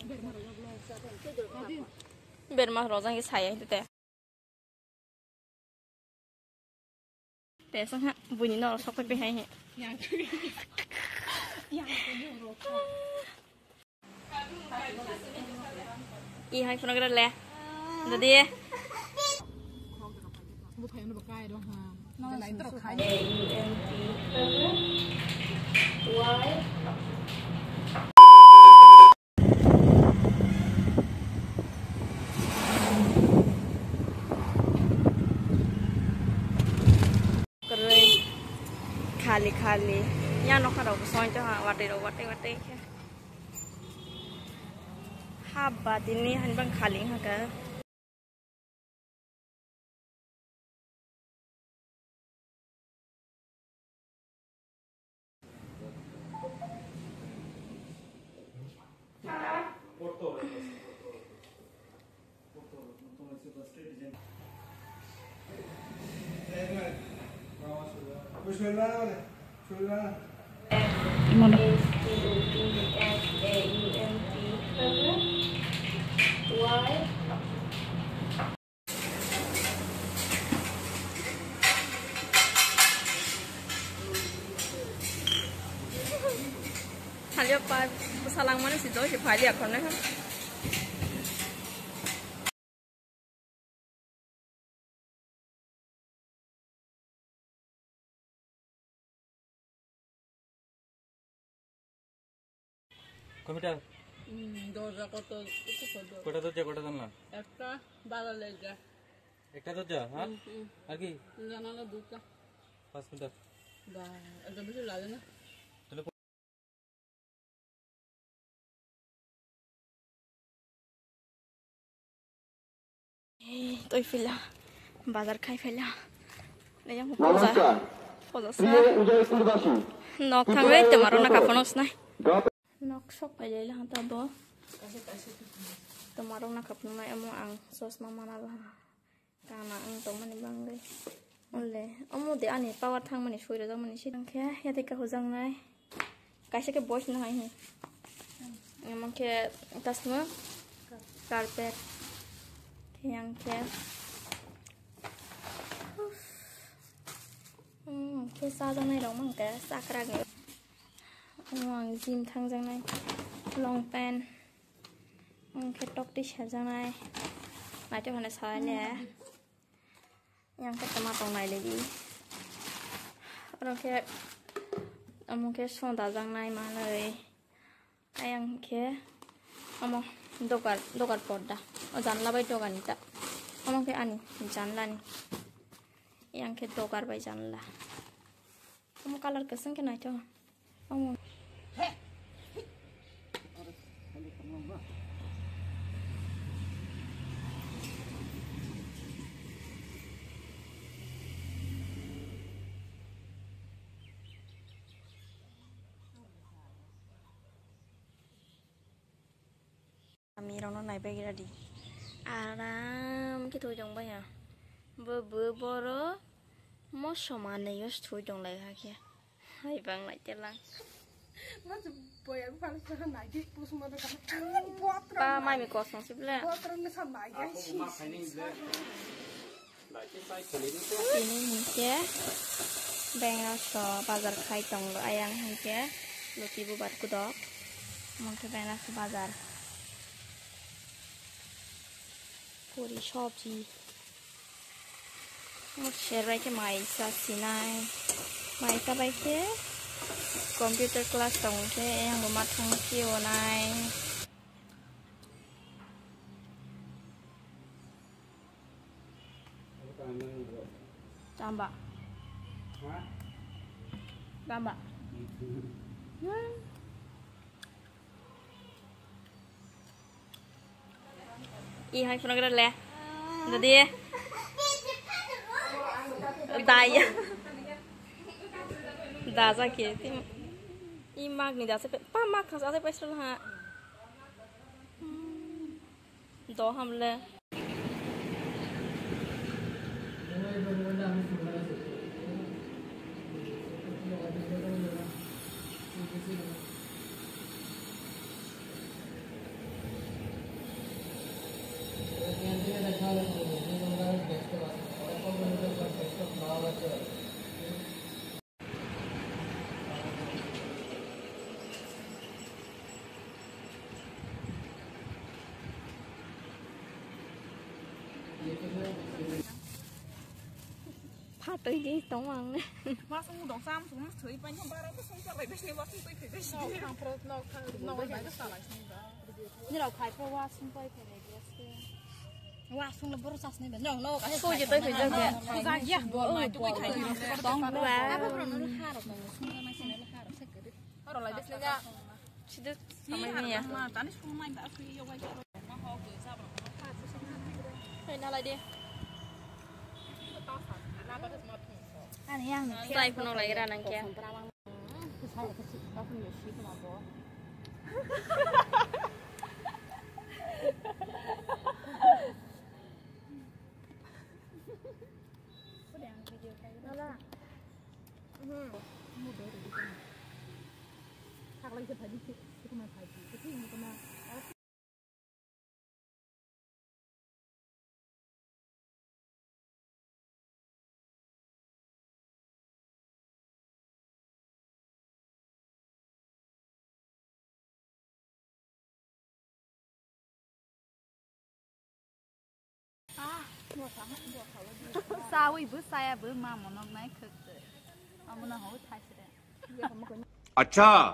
Bermah rozang ke saya itu teh. Teh sang bunyi nol sok pe hai he. I hai pun agak le. Jadi bukan yang berkaya dong ha. Lain terus kaya. Y खाली यहाँ नखादावबो सहायन्छ हा वाटे हाबा दिनै हानबां खाली हागा Hal apa salang mana sih tuh siapa lihat kan kan কমিটার দরজা কত কোটা দরজা জানলা একটা 12 লেগা একটা দরজা হ্যাঁ আর কি জানালা দুটো 5 মিটার বা এটা বেশি লাগে না tôi phải là bazar khai phải là đây yang poza nok thang đấy tụi mà nó cặp nó này nok shop phải lấy là hàng ta bo tụi mà nó cặp nó này em muốn ăn sauce mama là kana ăn tụi mình băng đây oleh amu de ani power thang mani soi ra mani sidang khe ya te ka hojang nai kaisa ke boys na hai he emang ke tasma carpet yang ke sa jang nai dong mang ke sakra ge wang gym thang jang nai long pant ke top t-shirt jang nai mai cho hana sai le yang ketemu tong nai lagi orang ke among ke sonda jang nai ma lai ayang ke among dokar podda o janla bai dogan ta among ke ani janla ni yang ke dokar bai janla among color keseng ke nai to among kami orang naik bagi tadi aram kita ujung banyak boro mau sama nih yos ujung lagi aja hai bang lagi jalan macam boy aku kalau sana naik pus mana kan pa mai mi kosong sih bela terus ngesan naik ini nih ya bengkel so bazar khai tong lo ayang nih ya luti buat kudok mungkin bengkel so bazar पूरी shop जी मुझ share भाई के माइसा सिनाई माइसा भाई के computer class तंग के yang rumah tang kio nai tambah tambah I hai pun agak le. Jadi daya. Dasa ke tim I mag ni dasa pa mag khas ase paisal ha. Do ham le. phá tới cái tống ăn đấy Mas mu dong sam sum sui pan yang barang tu sum sampai besi waktu tu itu besi. Nó lại cái sao lại xong đó. Ni lau khai pro wa sum pai pai besi. Wa sum lebur sas ni ben. Dong no cái. tôi chỉ tới phải giờ kìa Ku za ya bo mai tu khai. tống và Apa pro no ha ro no sum ma sini la ha ro se ke. Nó lại cái này. chỉ được mấy gì à Ma tani sum mai ba fi yo wa ja. Ma ho ke sa ba. thôi nào lại đi Ani yang tay của nó lại ra năng kia sao ấy bữa sai bữa mà nó nấy cực rồi, mà nó hổ thay sẽ. अच्छा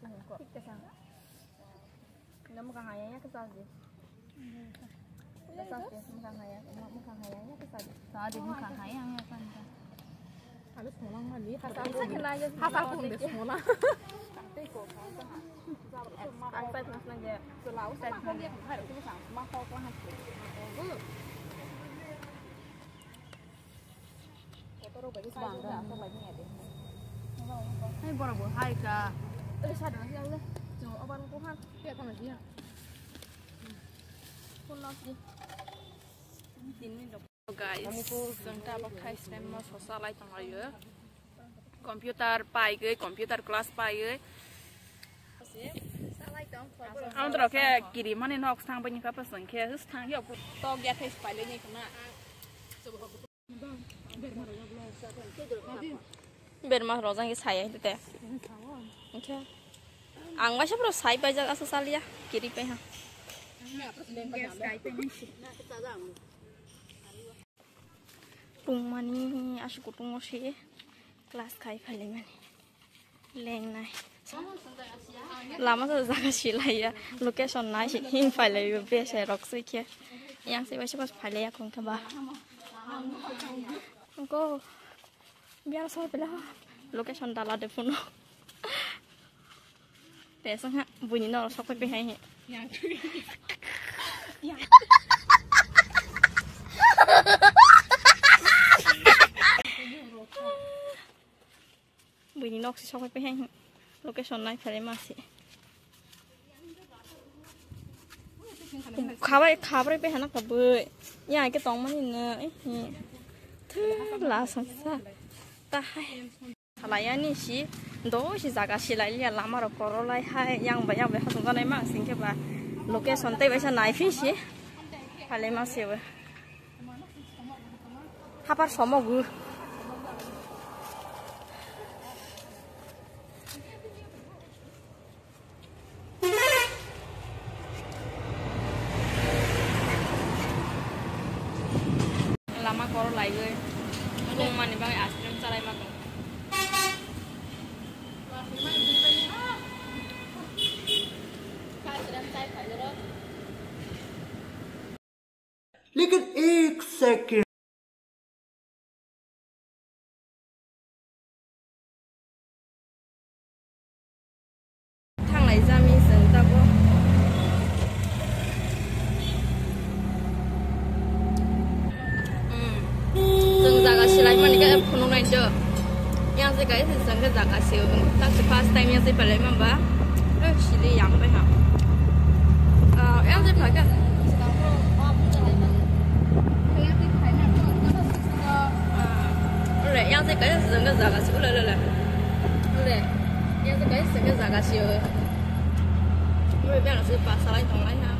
nó một hàng nhá cái sao gì cái sao gì một hàng nhá cái sao gì Sao thì không hay ăn nha con. Harus ngulang mandi. sakit Hafal pun deh semula. ăn tay thằng này giờ Selalu saya pun dia harus kita sama kau kelas itu. Kita roba di sana dah, apa lagi ada? Hay bữa bữa hay cả. sao được không đấy chỗ ông ăn cũng ăn Dia apa lagi ya? con lo gì Guys, chúng ta bóc thay xem mà số sao lại tăng lại computer pai cái computer class pai cái. Ông đó cái kiri mana nak sang banyak apa sang cái sang dia to get face pai lagi kena. bên mà rõ ràng cái xài ấy thế ok ăn quá sắp rồi xài bây giờ asal salia kiri pe ha tung mani asuk tung osi kelas kai phali mani leng này lama tuh jaga silai ya location nai sih hing phali biasa rock sih kia yang sih biasa pas phali ya kong kaba kong biar saya bela location dala de puno để sang ha bunyi nó sắpไปให้bunyi nó sắpไปให้ location này phải mà sih খাবারไปหานักกับเบยยายก็ต้องมันนี่เนอะthứ là sản xuất ta hay lại anh đi xí đó xí giá cả xí lại liền làm mà rồi có lại hay yang bây giờ về họ chúng này mang xin cái bà location tây bây giờ này phi xí phải lấy mang xí vậy hà bắt số một gu lama có lại rồi cùng mà những bạn ice cream ra lại mà लेकिन एक second thằng này ra mi sừng ta có sừng ra cái xí lại mà những cái phun này chưa yang sẽ cái thì sừng cái ra cái xíu ta sẽ pass time yang sẽ phải lấy mà ba xí đi yang phải hả yang sẽ phải cái rồi yang sẽ cái sừng cái ra cái xíu lại rồi yang sẽ cái sừng cái ra cái xíu rồi bây giờ là sẽ pass lại thằng này ha